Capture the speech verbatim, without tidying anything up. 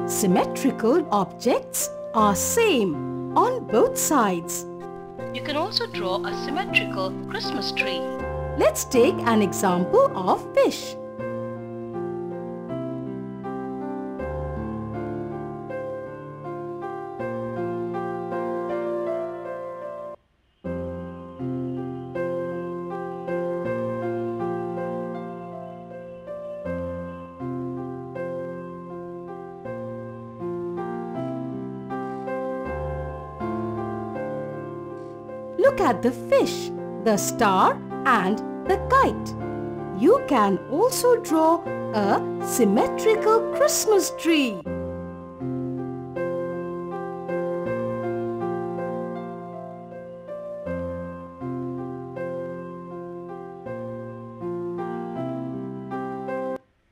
Symmetrical objects are same on both sides. You can also draw a symmetrical Christmas tree. Let's take an example of fish. Look at the fish, the star and the kite. You can also draw a symmetrical Christmas tree.